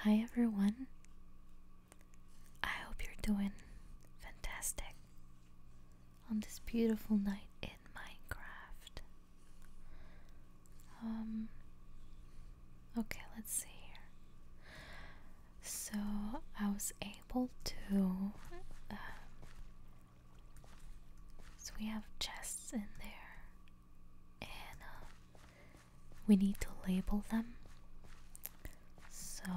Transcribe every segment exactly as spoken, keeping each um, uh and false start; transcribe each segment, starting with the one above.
Hi everyone. I hope you're doing fantastic on this beautiful night in Minecraft. Um okay, let's see here. So I was able to uh, so we have chests in there, and um, we need to label them. So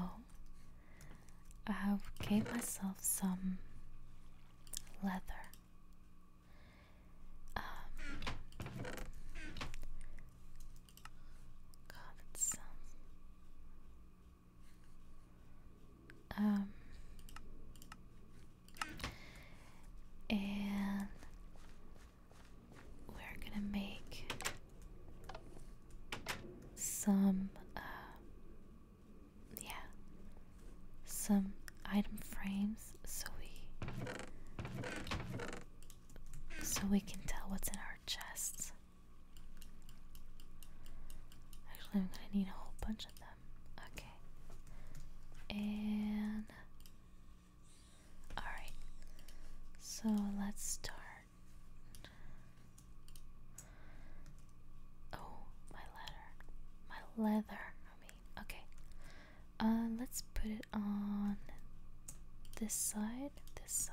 I gave myself some leather. Um, God, that sounds. Um, and we're gonna make some, uh, yeah, some item frames so we so we can tell what's in our chests. Actually, I'm gonna need a whole bunch of them. Okay. And alright. So let's start. Oh, my leather. My leather. I mean, okay. Uh, let's put it on this side, this side.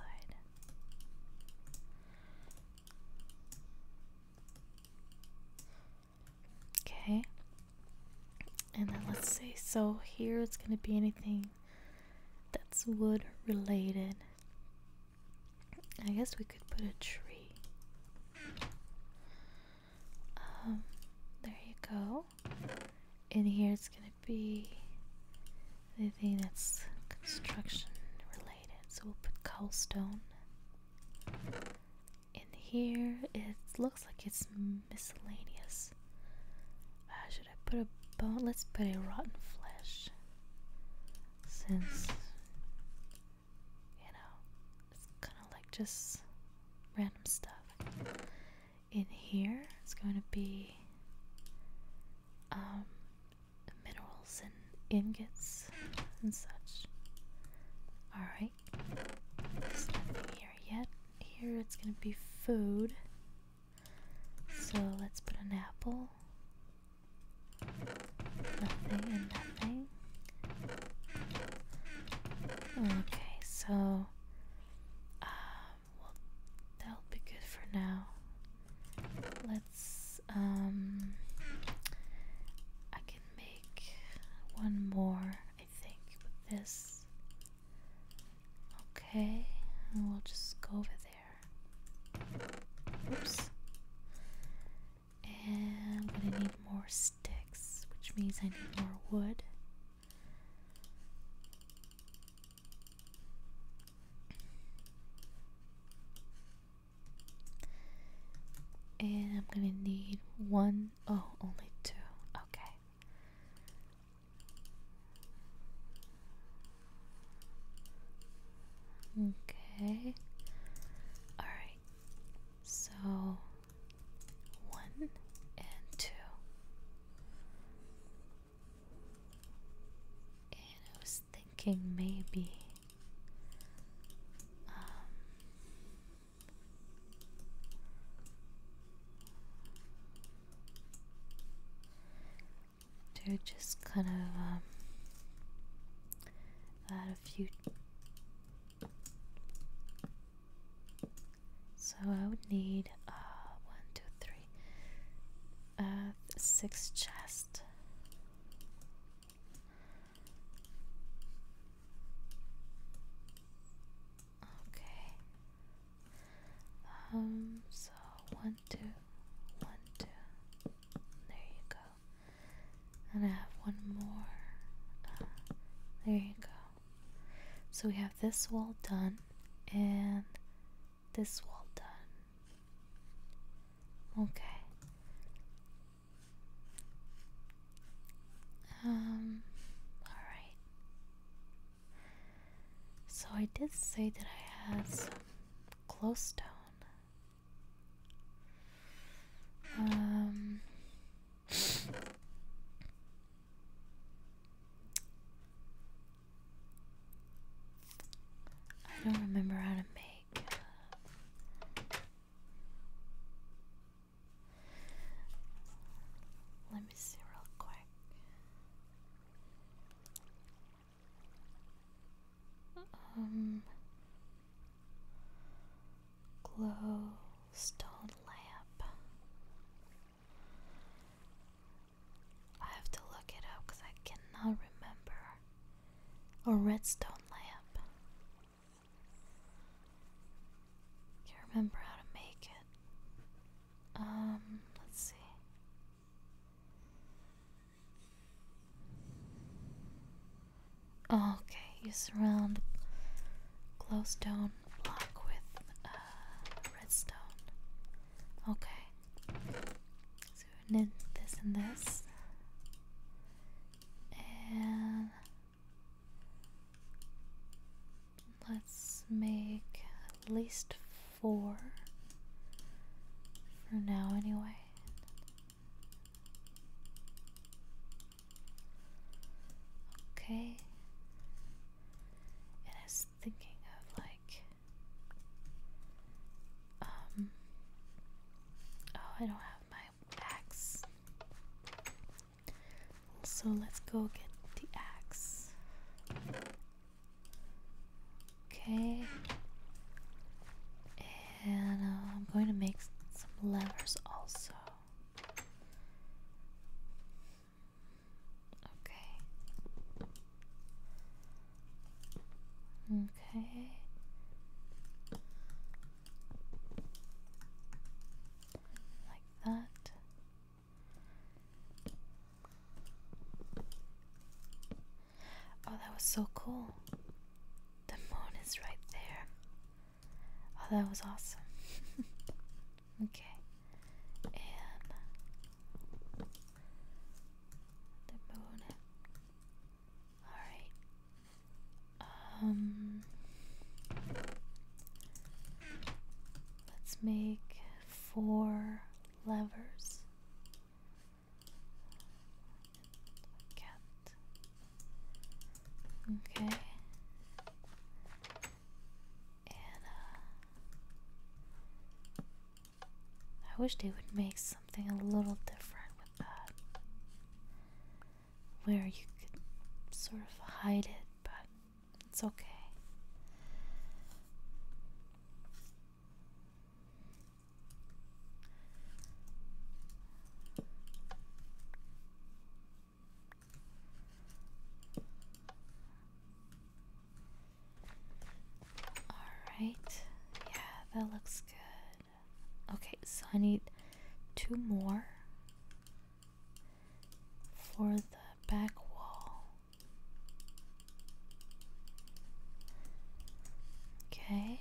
Okay. And then let's see. So here it's gonna be anything that's wood related. I guess we could put a tree. Um, there you go. In here it's gonna be anything that's construction related. So we'll put cobblestone. In here it looks like it's miscellaneous. Uh, should I put a bone? Let's put a rotten flesh. Since, you know, it's kind of like just random stuff. In here it's going to be um, minerals and ingots and such. Alright, there's nothing here yet. Here it's going to be food. So let's put an apple. Nothing and nothing. Okay, so um, well, that'll be good for now. Let's um, I can make one more, I think, with this. Okay, and we'll just go over there. Oops. And I'm gonna need more sticks, which means I need more wood. And I'm gonna need one, oh, only two. Okay. Okay. Alright. So, one and two. And I was thinking maybe. Um, to just kind of um, add a few. So I would need uh, one, two, three, uh, six chests. Okay. Um. So one, two, one, two. There you go. And I have one more. Uh, there you go. So we have this wall done and this wall done. Okay. Um, alright. So I did say that I had some glowstone. Um, stone lamp. I have to look it up because I cannot remember. A redstone lamp. Can't remember how to make it. Um, let's see. Oh, okay, you surround the glowstone block with uh, redstone. Okay. So we need this and this. And let's make at least four for now anyway. Okay. And I was thinking of like um oh, I don't have my axe. So let's go get the axe. Okay. And uh, I'm going to make some levers also. Okay. Okay. Like that. Oh, that was so cool. The moon is right there. Oh, that was awesome. Okay. And the moon. Alright. Um let's make four levers. Cat. Okay. And uh, I wish they would make something a little different with that, where you could sort of hide it, but it's okay. Alright, yeah, that looks good. Okay, so I need two more for the back wall. Okay.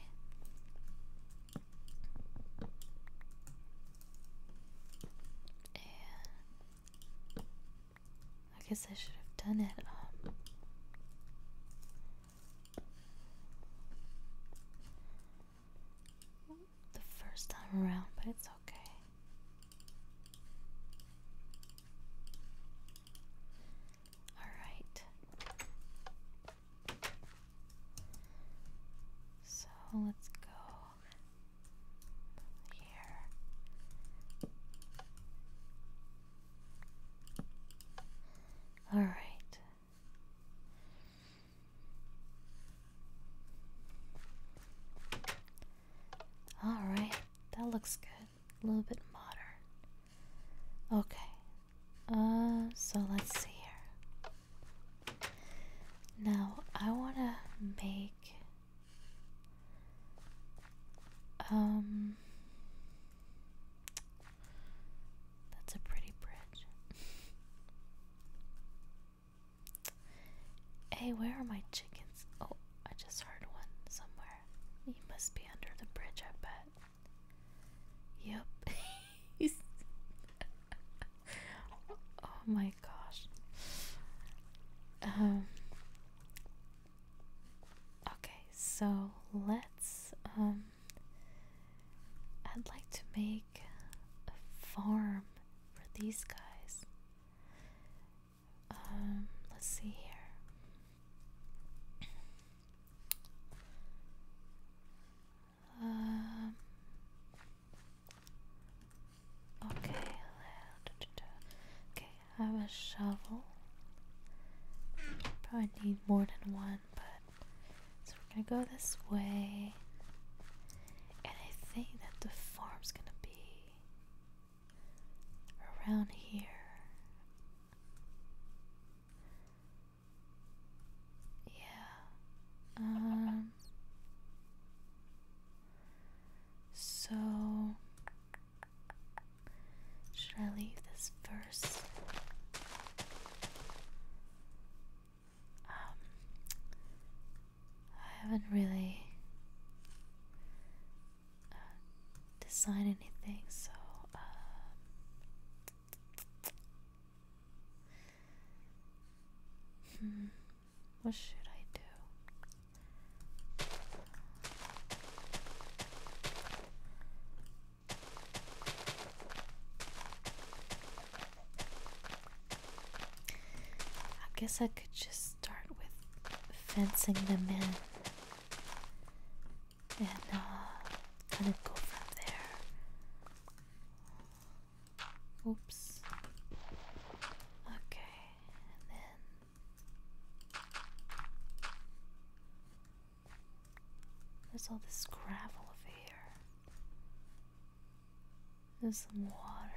And I guess I should have done it um, the first time around, but it's okay. Alright. So let's go here. Alright. Alright, that looks good. A little bit modern. Okay. Uh, so let's see here. Now, I want to make um that's a pretty bridge. Hey, where are my chickens? Oh, I just heard one somewhere. He must be under the bridge, I bet. Yep. Oh my gosh. Um Okay, so let's um I'd like to make a farm for these guys. Um let's see here. Um okay. Okay, I have a shovel. Probably need more than one, but so we're gonna go this way. And I think that the farm's gonna be around here. Yeah. Um. So, should I leave this first? Um, I haven't really uh, decided anything, so um, hmm, what should I do? I guess I could just start with fencing them in and uh, kind of go from there. Oops. Okay, and then there's all this gravel over here. There's some water.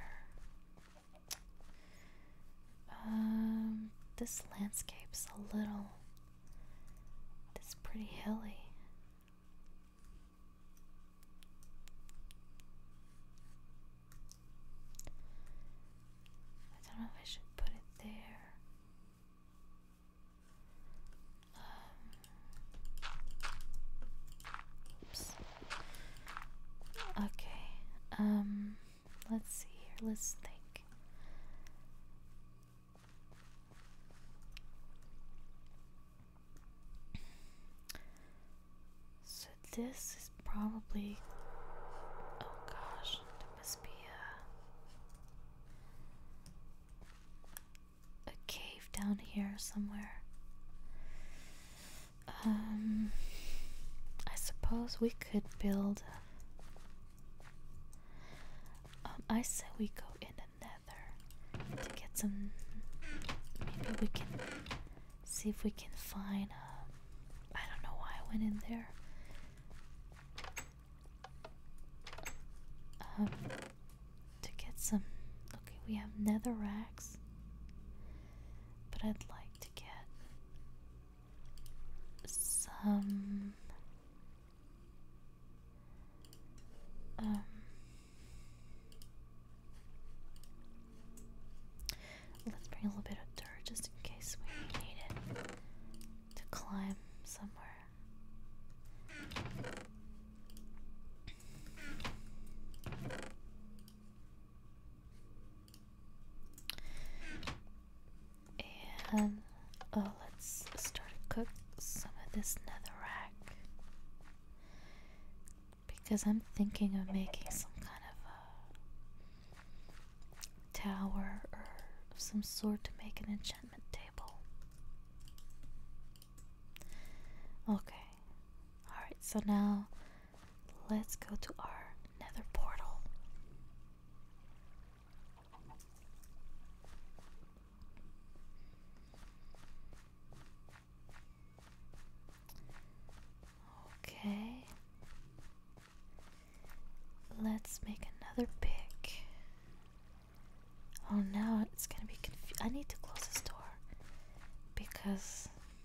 Um, this landscape's a little, it's pretty hilly. I don't know if I should put it there. Um, oops. Okay, um, let's see here, let's think. So this is probably, oh gosh, there must be a, a cave down here somewhere. Um, I suppose we could build, um, I say we go in the nether to get some, maybe we can see if we can find, um, I don't know why I went in there. Um, to get some, okay, we have nether racks, but I'd like to get some, um, let's bring a little bit of dirt just in case we need it to climb somewhere. And oh, let's start to cook some of this netherrack because I'm thinking of making some kind of a tower or of some sort to make an enchantment table. Okay, alright, so now let's go to our nether portal. Okay, let's make another pick. Oh, now it's gonna be confused. I need to close this door because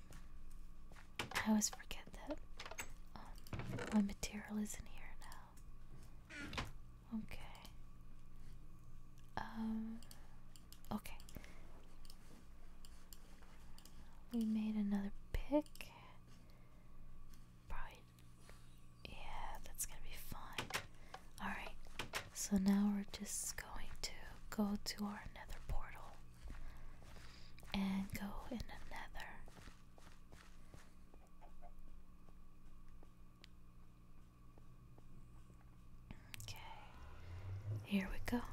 I always forget that um, my material is in here now. Okay. Um. Okay. We made another pick. Yeah, that's gonna be fine. Alright, so now we're just going to go to our nether portal and go in the nether. Okay, here we go.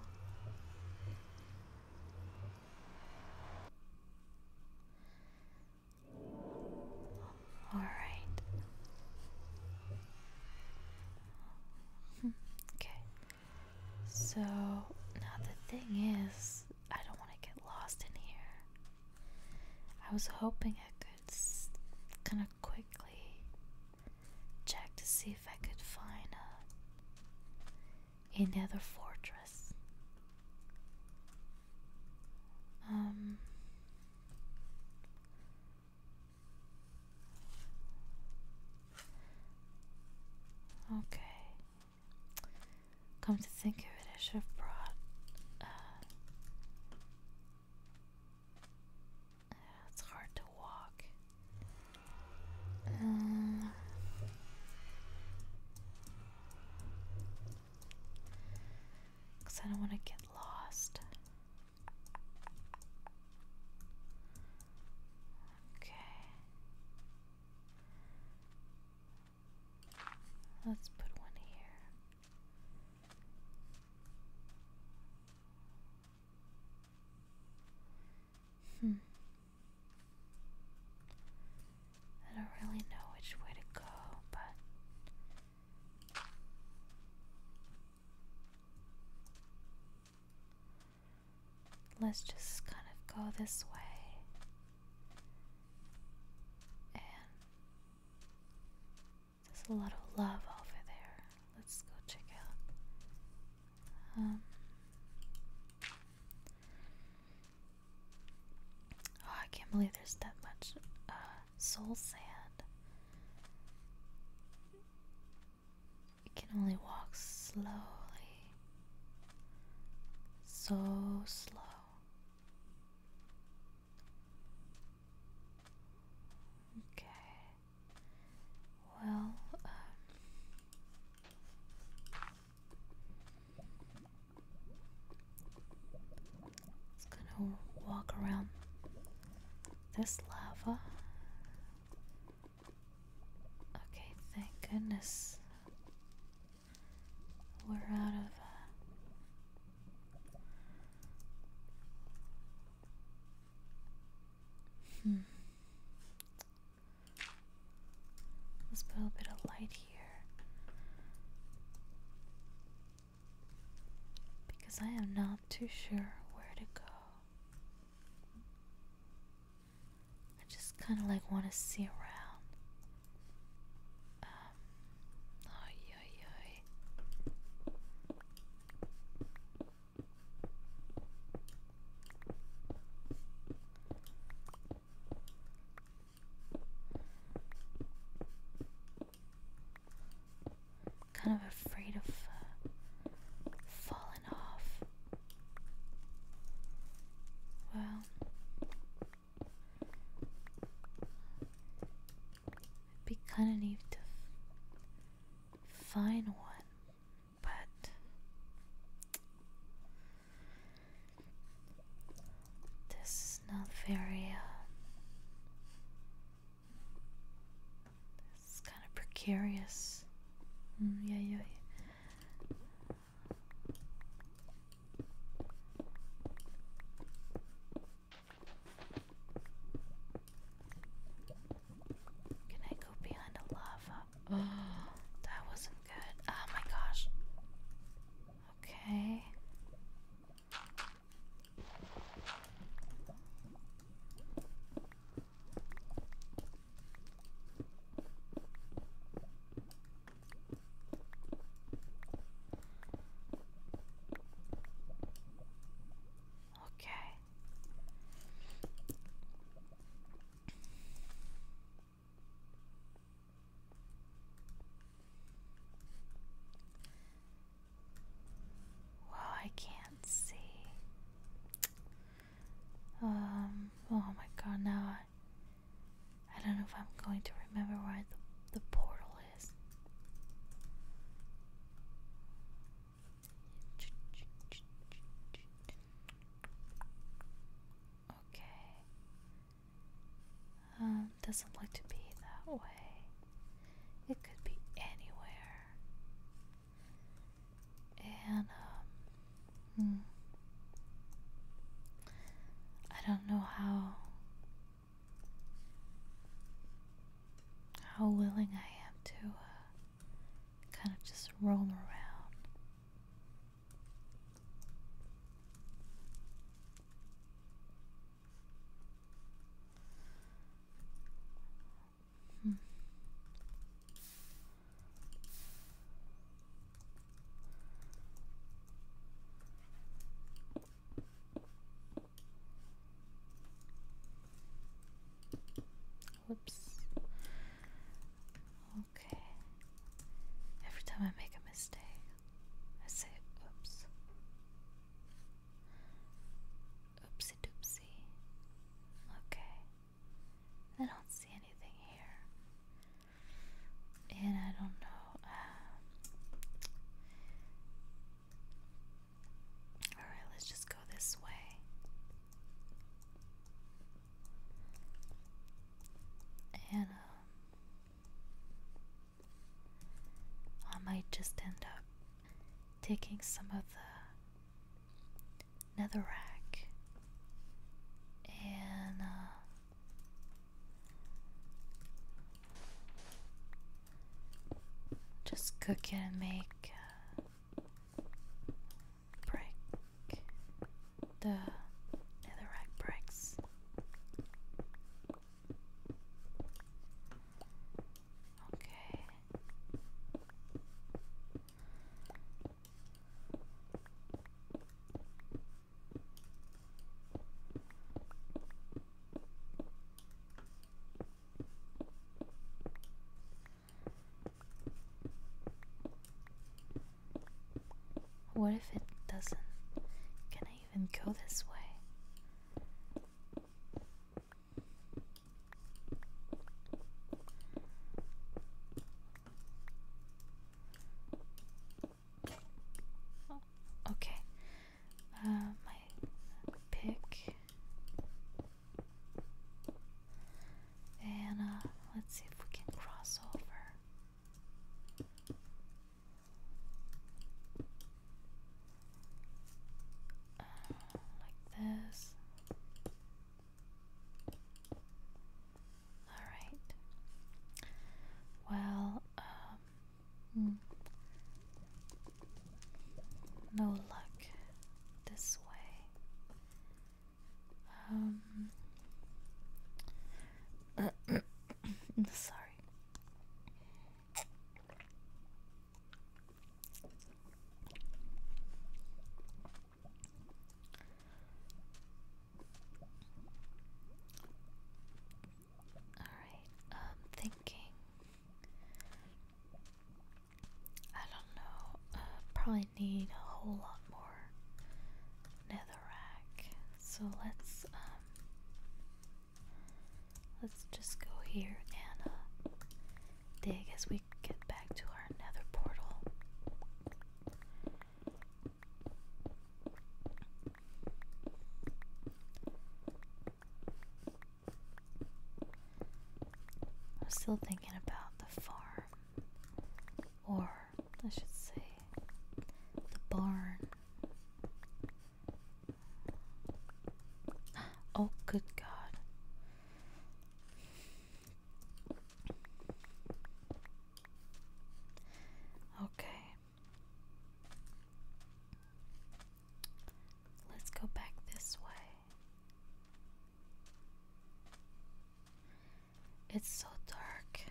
Alright. Okay. So now the thing is, I don't want to get lost in here. I was hoping I could kind of quickly check to see if I could find a a nether fortress. Um, okay. Come to think of it, I should have brought. Uh, it's hard to walk. Um, Because I don't want to get lost. Okay. Let's put one here. Hmm. I don't really know which way to go, but let's just kind of go this way. And there's a lot of love over there. Let's go check out. Um, oh, I can't believe there's that much uh, soul sand. You can only walk slowly. So slow. Okay. Well, um, just gonna walk around this lava. Okay, thank goodness we're out of. Uh, hmm. Let's put a bit of light here, because I am not too sure where to go. I just kind of like want to see around. Um, oy, oy, oy. Kind of afraid of uh, falling off. Well, it'd be kind of neat to f find one, but this is not very. Uh, this is kind of precarious. Mm, yeah, yeah, yeah. Can I go behind the lava? Oh, that wasn't good. Oh my gosh. Okay. Okay. Well, I can't see. Um, oh my god, now I, I don't know if I'm going to remember where the, the portal is. Okay. Um, doesn't look to be that way. It could be anywhere. And, um, hmm. I don't know how how willing I am to uh, kind of just roam around. Hmm. taking some of the netherrack and uh, just cook it and make uh, brick, the netherrack bricks. Okay. What if it doesn't? Can I even go this way? Oh, okay. Uh, my pick. And uh, let's see if we can cross over. This. Alright. Well, um, no luck this way. Um, sorry. Alright, um, thinking. I don't know. Uh, probably need a whole lot more netherrack. So let's um, let's just go here and uh, dig as we get back to our nether portal. I'm still thinking about the farm, or I should say the barn. Oh, good God. Okay. Let's go back this way. It's so dark.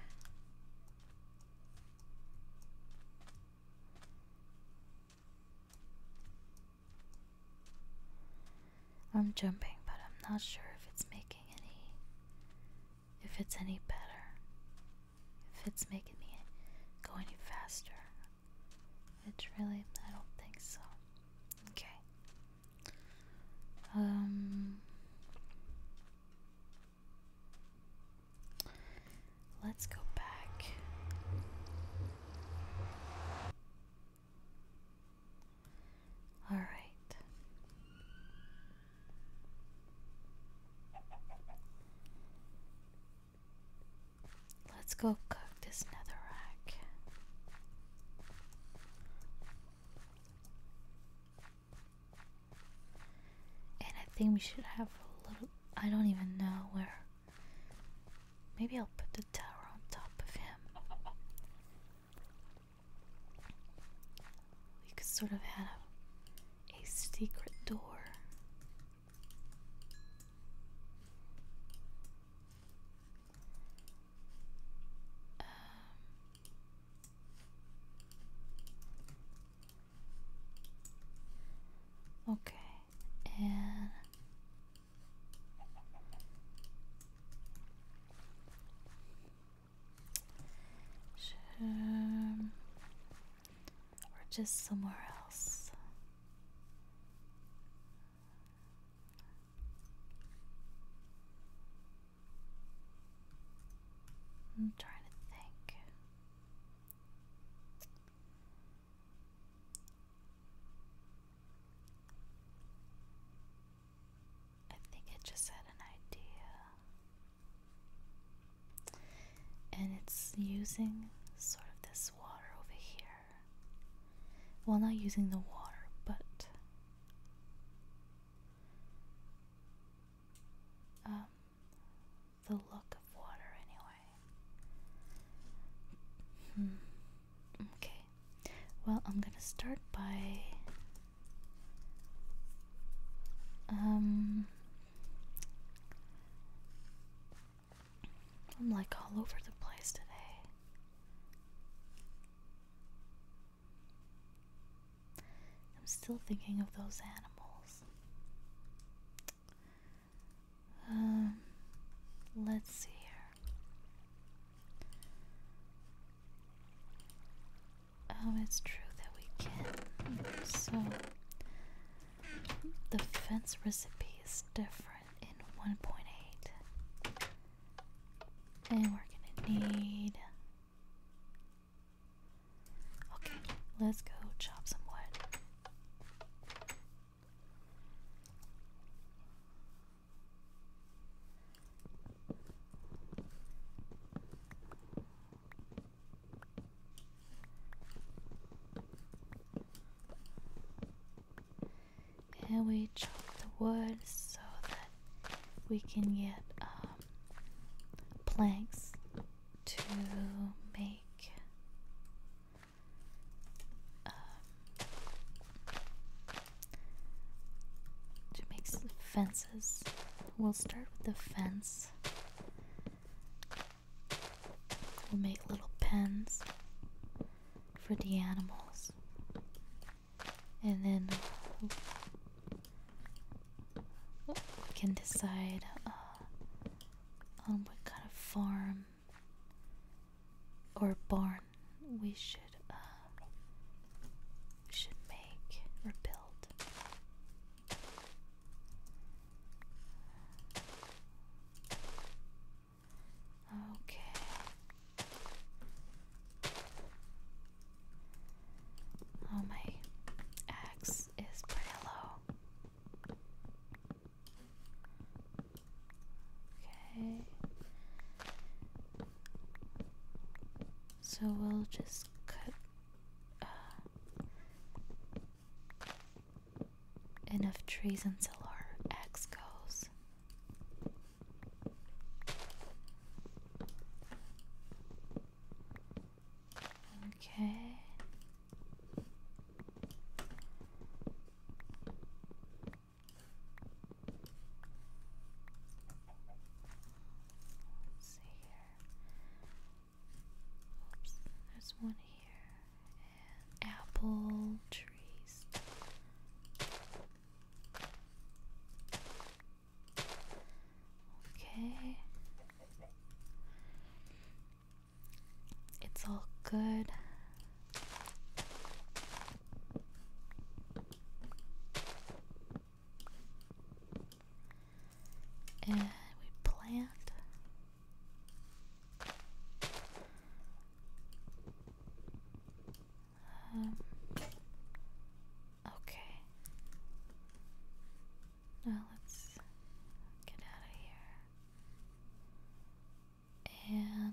I'm jumping, but I'm not sure if it's making any, if it's any better, if it's making me go any faster. It's really, I don't think so. Okay. Um, let's go back. All right. Let's go cook this netherrack. And I think we should have a little, I don't even know where. Maybe I'll put the tower on top of him. We could sort of have a secret door. Okay, and um, or just somewhere else. I'm trying to think. I think I just had an idea. And it's using sort of this water over here. Well, not using the water, but um, the look of water anyway. Hmm. Okay. Well, I'm gonna start by um I'm like all over the place today. I'm still thinking of those animals. Um, let's see here. Oh, it's true that we can. So, the fence recipe is different in one point eight. And we're gonna need. Okay, let's go chop some wood. And we chop the wood so that we can get um, planks to make um, to make s- fences. We'll start with the fence. We'll make little pens for the animals, and then we can decide uh, on what kind of farm or barn we should uh, we should make or build. Okay. Oh, my axe is pretty low. Okay. So we'll just cut uh, enough trees until our axe goes. Okay. Let's see here. Oops, there's one here. And apple trees. Okay. It's all good. And we plant. Um, okay. Now let's get out of here. And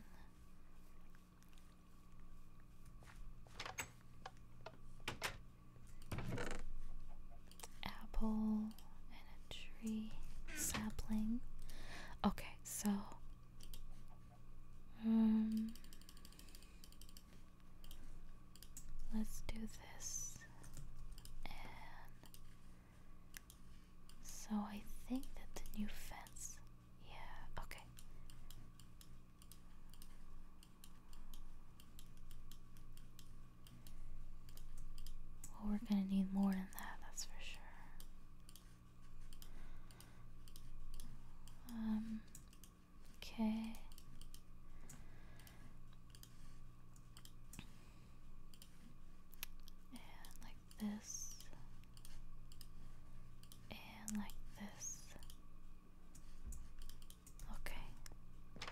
apple and a tree sapling. Okay, so um let's do this. And so I think that the new fence, yeah, okay. Well, we're gonna need more than that, that's for sure. Um, okay. And like this. And like this. Okay.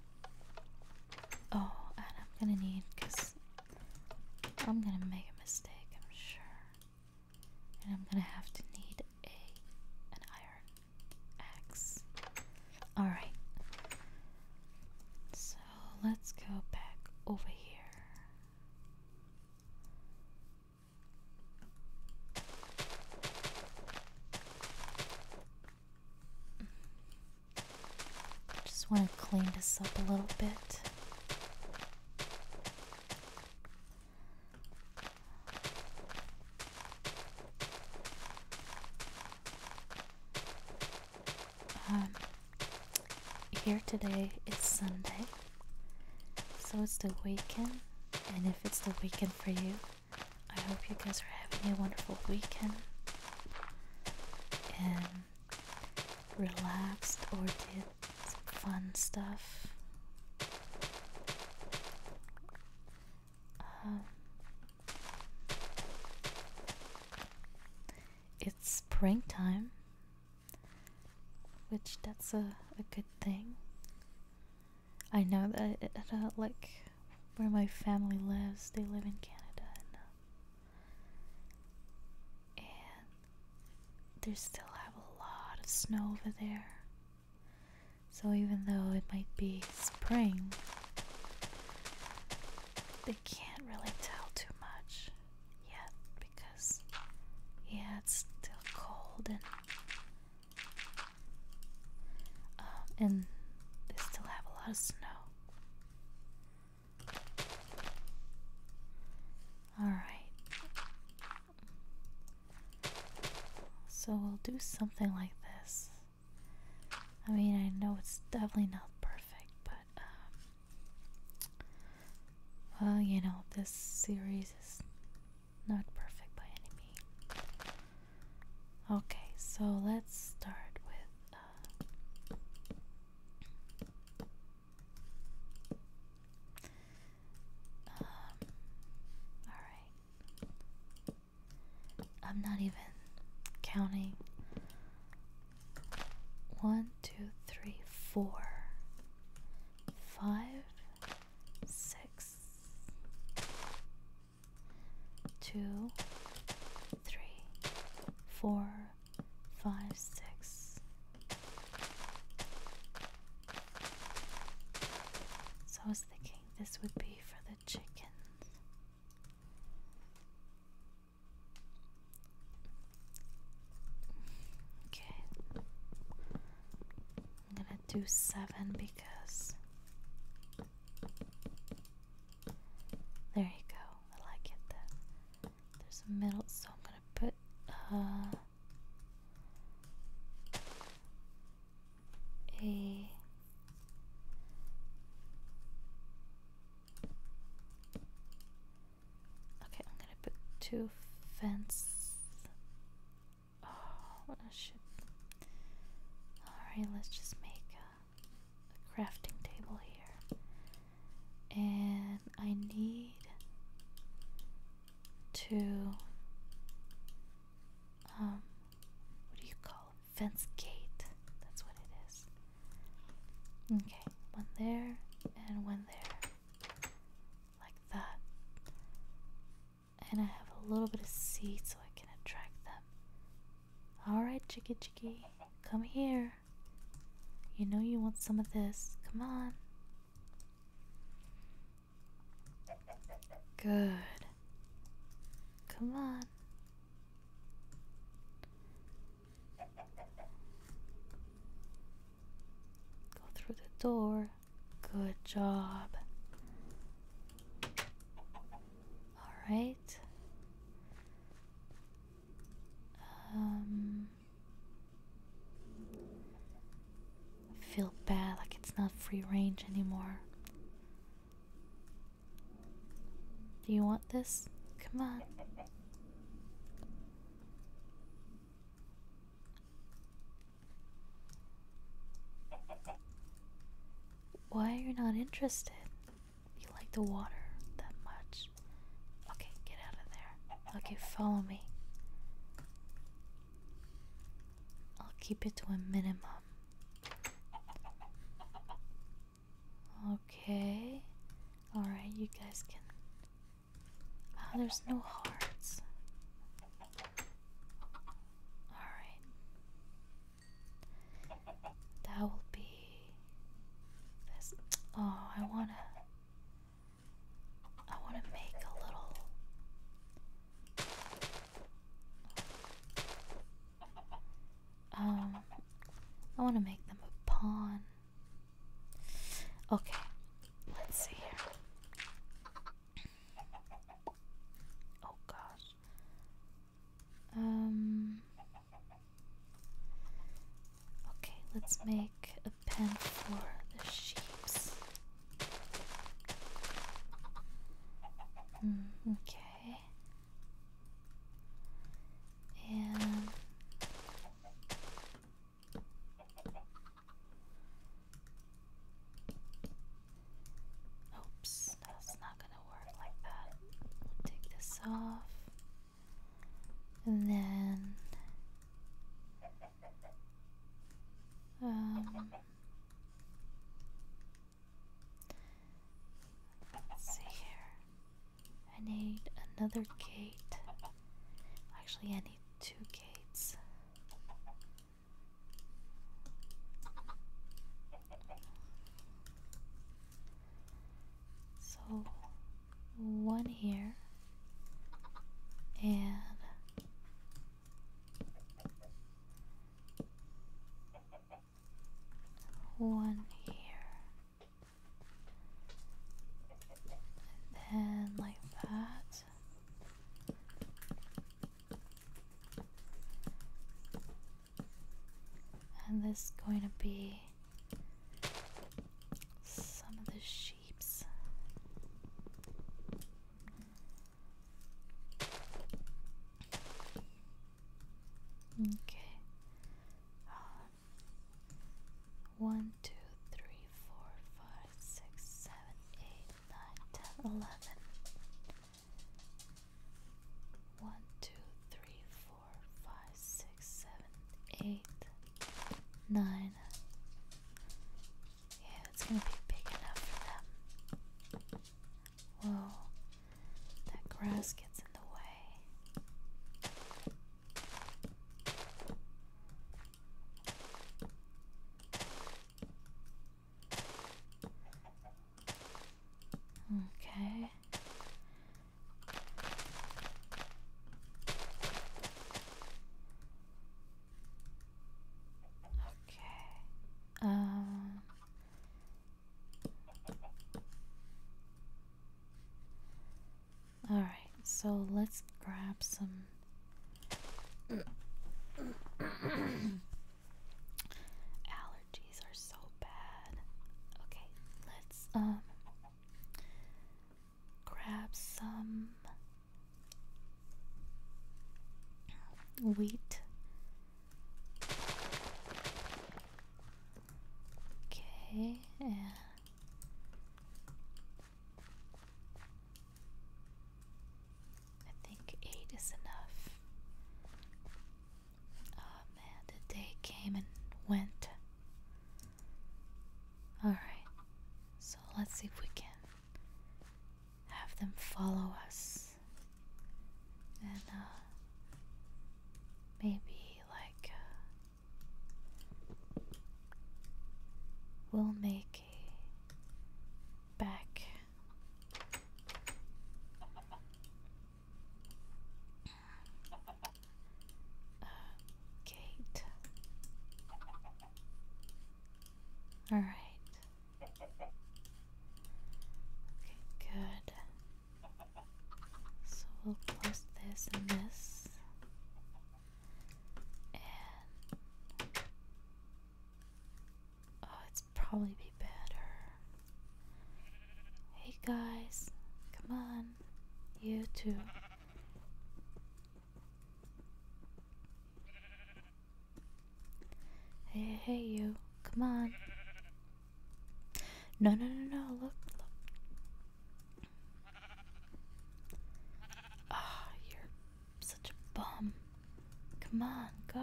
Oh, and I'm gonna need, because I'm gonna make a mistake, I'm sure. And I'm gonna have to need a an iron axe. Alright. clean this up a little bit. Um, here today is Sunday, so it's the weekend, and if it's the weekend for you, I hope you guys are having a wonderful weekend and relaxed or did some fun stuff. Um, it's springtime, which that's a, a good thing. I know that it, uh, like where my family lives, they live in Canada, and, uh, and they still have a lot of snow over there. So even though it might be spring, they can't really tell too much yet because, yeah, it's still cold and um, and they still have a lot of snow. Alright. So we'll do something like this. I mean, I know it's definitely not perfect, but, um, well, you know, this series is not perfect by any means. Okay, so let's start with, uh, um, alright. I'm not even counting. One, two, three, four, five, six, two, three, four, five, six. So I was thinking this would be for the chickens. Do seven because there you go. I like it. Then there's a middle, so I'm gonna put uh, a okay. I'm gonna put two fence. Oh, what a shit! All right, let's just make crafting table here, and I need to um what do you call it? Fence gate. That's what it is. Okay, one there and one there, like that. And I have a little bit of seed so I can attract them. All right, chicky chicky, come here. You know you want some of this. Come on. Good. Come on. Go through the door. Good job. Alright. Um, I feel bad, like it's not free range anymore. Do you want this? Come on. Why are you not interested? You like the water that much? Okay, get out of there. Okay, follow me. I'll keep it to a minimum. Okay. Alright, you guys can. Oh, there's no hearts. Alright. That will be this. Oh, I wanna. I wanna make a little. Um, I wanna make them a pawn. Okay, let's see here. Oh gosh. Um. Okay, let's make a pen for the sheeps. Mm, okay. And oops, that's not gonna work like that. We'll take this off. And then um let's see here. I need another gate. Actually, I need two gates. So, one here and one here. And then like that. And this is going to be some of the sheeps. Okay. Um, one, two, three, four, five, six, seven, eight, nine, ten, eleven. One, two, three, four, five, six, seven, eight, nine. Yeah, it's gonna be big enough for them. Whoa, that grass gets in the way. Okay. Okay. Um. All right. So let's grab some. Allergies are so bad. Okay. Let's um. grab some wheat. Okay, and I think eight is enough. Oh man, the day came and went. Alright, so let's see if we can have them follow us. And uh, maybe like uh, we'll make a back uh, gate. All right. Okay, good. So we'll close this and this. And oh, it's probably be better. Hey guys, come on, you two. Hey, hey, you, come on. No, no, no, no, look, look. Ah, oh, you're such a bum. Come on, go.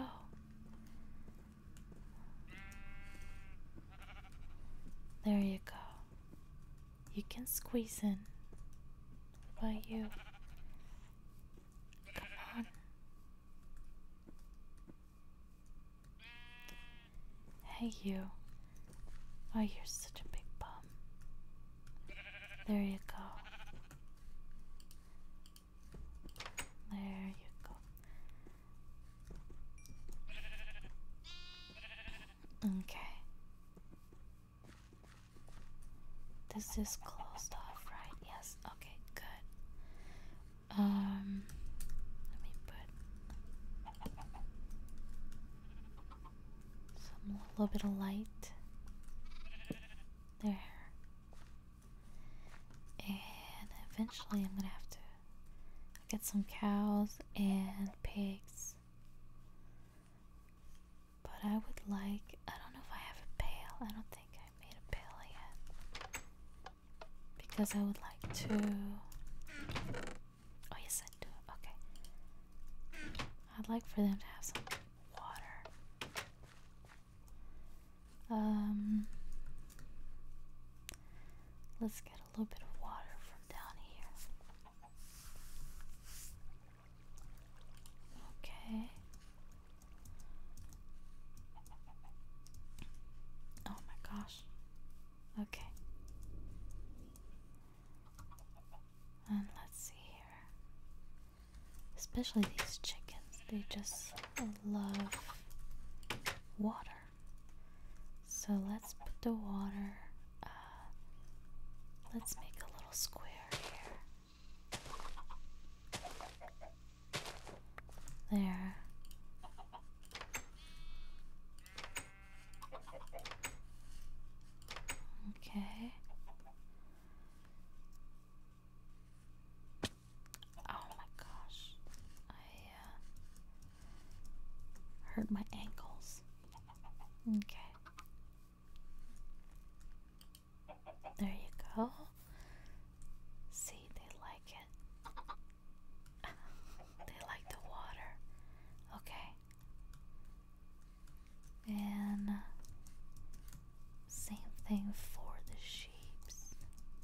There you go. You can squeeze in. What about you? Come on. Hey, you. Oh, you're such a big bum. There you go. There you go. Okay. This is closed off, right? Yes. Okay, good. Um, let me put some a little bit of light there, and eventually I'm gonna have to get some cows and pigs. But I would like, I don't know if I have a pail. I don't think I made a pail yet. Because I would like to, oh yes I do, okay. I'd like for them to have some water. Um, let's get a little bit of water from down here. Okay. Oh my gosh. Okay. And let's see here. Especially these chickens, they just love water. So let's put the water, uh, let's make a little square here. There. Okay. Oh my gosh. I uh, hurt my ankles. Okay. There you go. See, they like it. They like the water. Okay. And uh, same thing for the sheeps.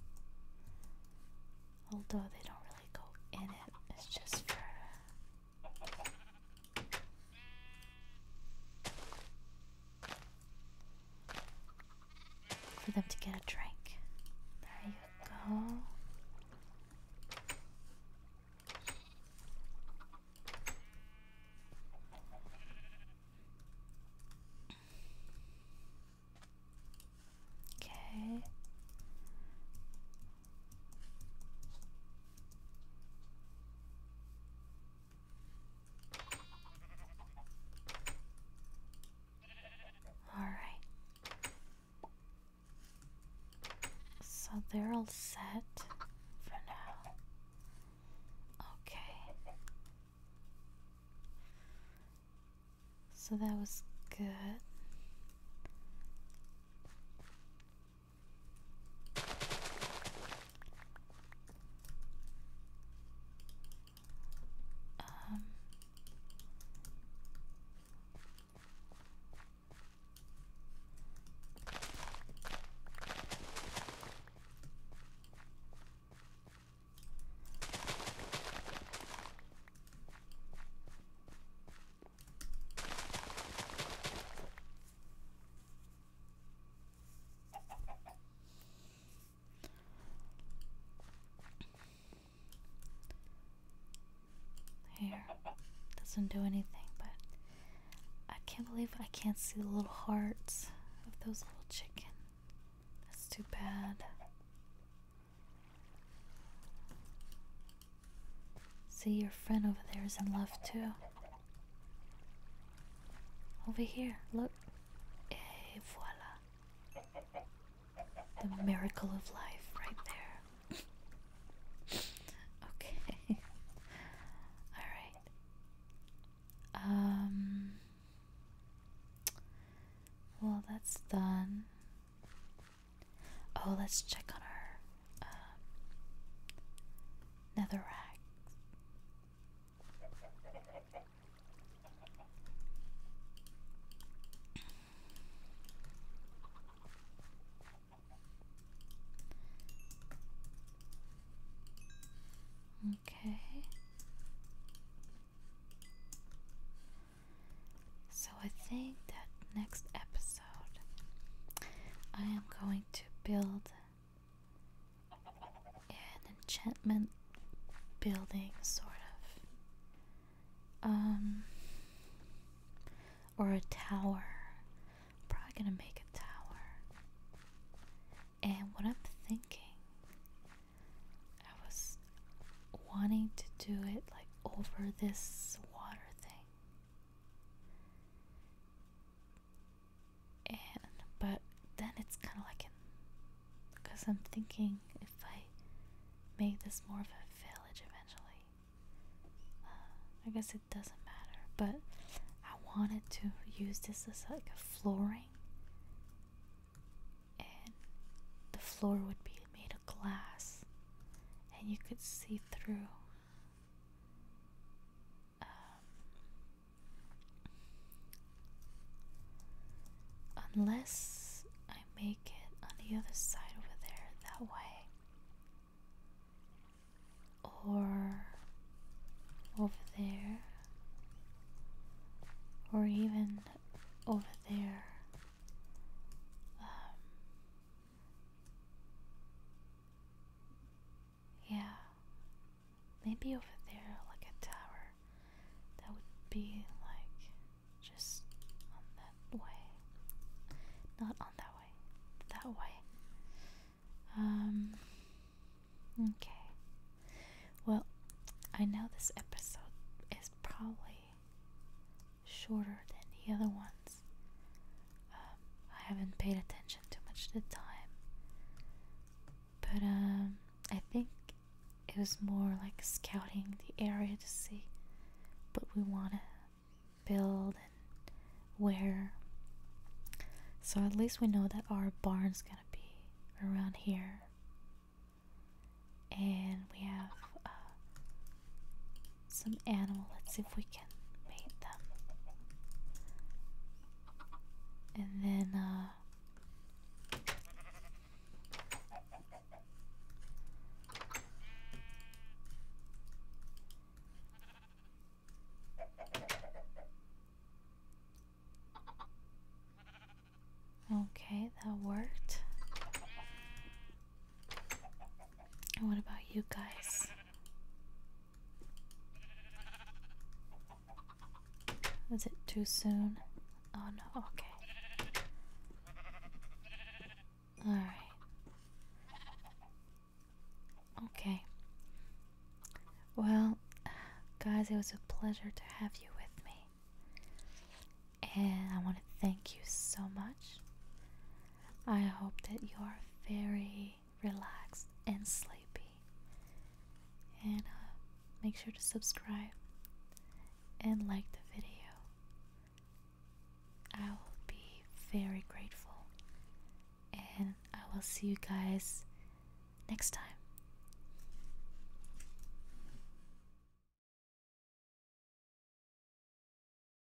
Although they don't really go in it, it's just for for them to get a drink. There you go. Okay. All right. So they're all set for now. Okay. So that was good. Um, here. Doesn't do anything, but I can't believe I can't see the little hearts of those little chicken. That's too bad. See, your friend over there is in love too. Over here, look. Et voila. The miracle of life right there. Okay. Alright. Um well, that's done. Oh, let's check on our um, netherrack. Okay. So I think that next episode I am going to build an enchantment building, sort of. Um or a tower. Probably gonna make a tower. And what I'm thinking I was wanting to do it like over this water thing. And but then it's kind of like, because I'm thinking if I make this more of a village eventually, uh, I guess it doesn't matter, but I wanted to use this as like a flooring, and the floor would be made of glass and you could see through. Um, unless I make it on the other side over there that way, or over there, or even over there. Um, yeah, maybe over there, like a tower. That would be like just on that way, not on that way, that way. Um, okay. Well, I know this episode is probably shorter than the other ones. Um, I haven't paid attention too much to the time, but um, I think it was more like scouting the area to see what we want to build and where. So at least we know that our barn's gonna be around here, and we have uh, some animal. Let's see if we can mate them. And then uh okay, that worked. And what about you guys? Is it too soon? Oh no, okay. Alright. Okay. Well, guys, it was a pleasure to have you with me. And I want to thank you so much. I hope that you are very relaxed and sleepy. And uh, make sure to subscribe and like the video. I will be very grateful. And I will see you guys next time.